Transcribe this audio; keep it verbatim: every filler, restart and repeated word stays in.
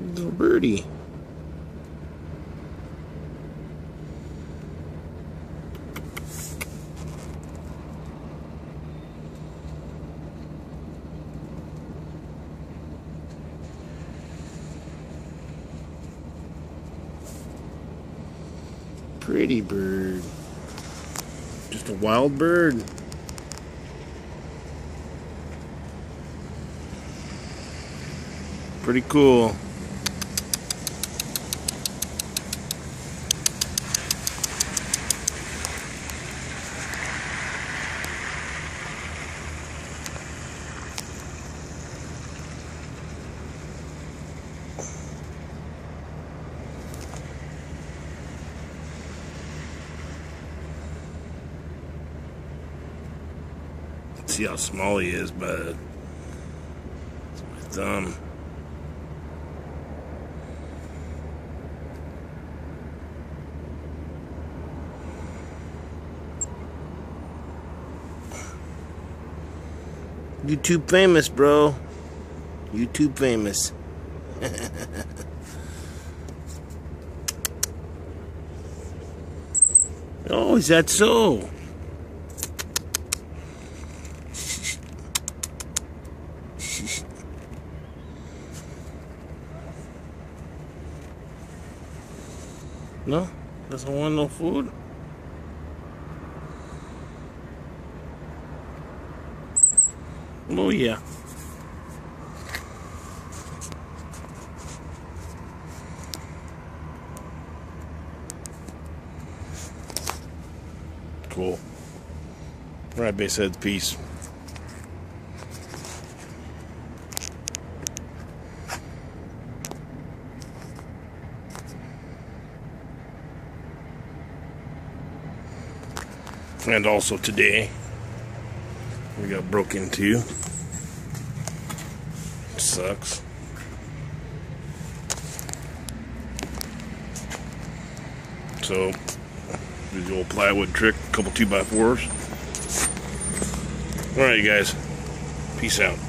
Little birdie. Pretty bird. Just a wild bird. Pretty cool. See how small he is, but it's my thumb. YouTube famous, bro. YouTube famous. Oh, is that so? No? Doesn't want no food? Oh yeah. Cool. Alright, Baseheads, peace. And also today, we got broke into. Sucks. So, do the old plywood trick, a couple two by fours. Alright, you guys. Peace out.